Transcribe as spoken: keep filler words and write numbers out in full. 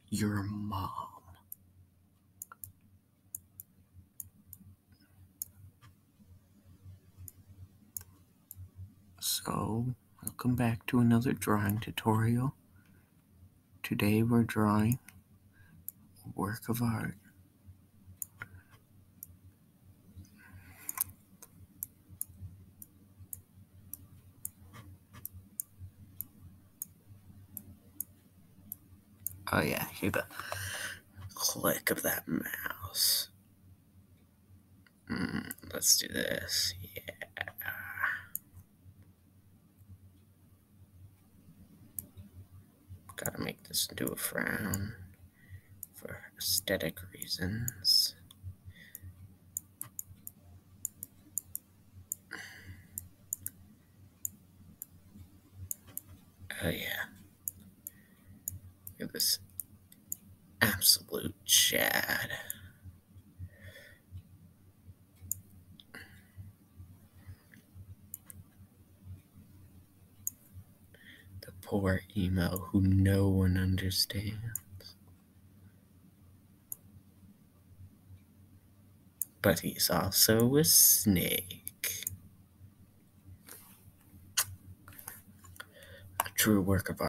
your mom. So, welcome back to another drawing tutorial. Today we're drawing a work of art. Oh yeah, hear the click of that mouse. Mm, let's do this. Yeah. Gotta make this into a frown for aesthetic reasons. Oh yeah. Look at this absolute Chad. The poor emo who no one understands. But he's also a snake. A true work of art.